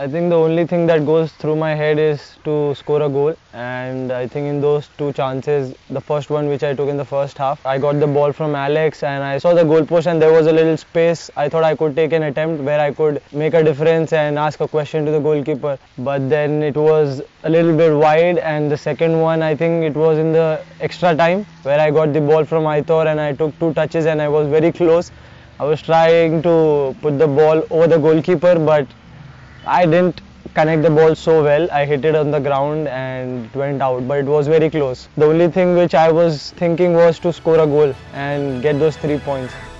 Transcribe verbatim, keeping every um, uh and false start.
I think the only thing that goes through my head is to score a goal, and I think in those two chances, the first one which I took in the first half, I got the ball from Alex and I saw the goal post and there was a little space. I thought I could take an attempt where I could make a difference and ask a question to the goalkeeper, but then it was a little bit wide. And the second one, I think it was in the extra time where I got the ball from Aitor and I took two touches and I was very close. I was trying to put the ball over the goalkeeper, but I didn't connect the ball so well. I hit it on the ground and it went out, but it was very close. The only thing which I was thinking was to score a goal and get those three points.